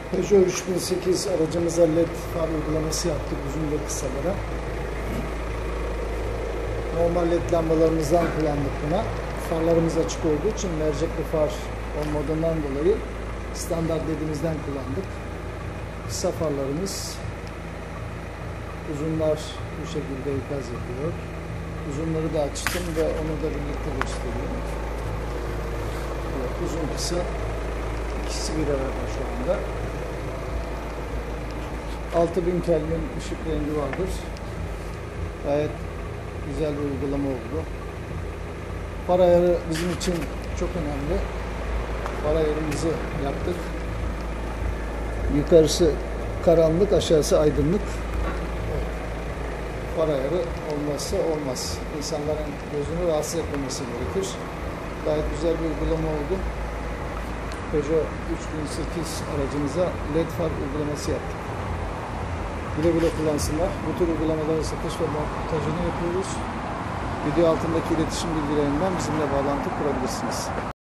Peugeot 3008 aracımıza LED far uygulaması yaptık uzun ve kısalara. Normal LED lambalarımızdan kullandık buna. Farlarımız açık olduğu için mercekli far olmadığından dolayı standart LED'imizden kullandık. Kısa farlarımız, uzunlar bu şekilde ikaz yapıyor. Uzunları da açtım ve onu da birlikte gösteriyorum. Evet, uzun kısa ikisi bir arada şu anda. 6000 Kelvin ışık rengi vardır. Gayet güzel bir uygulama oldu. Far ayarı bizim için çok önemli. Far ayarımızı yaptık. Yukarısı karanlık, aşağısı aydınlık. Far ayarı olmazsa olmaz. İnsanların gözünü rahatsız etmemesi gerekir. Gayet güzel bir uygulama oldu. Peugeot 3008 aracımıza LED far uygulaması yaptık. Güle güle kullansınlar. Bu tür uygulamaların satış ve montajını yapıyoruz. Video altındaki iletişim bilgilerinden bizimle bağlantı kurabilirsiniz.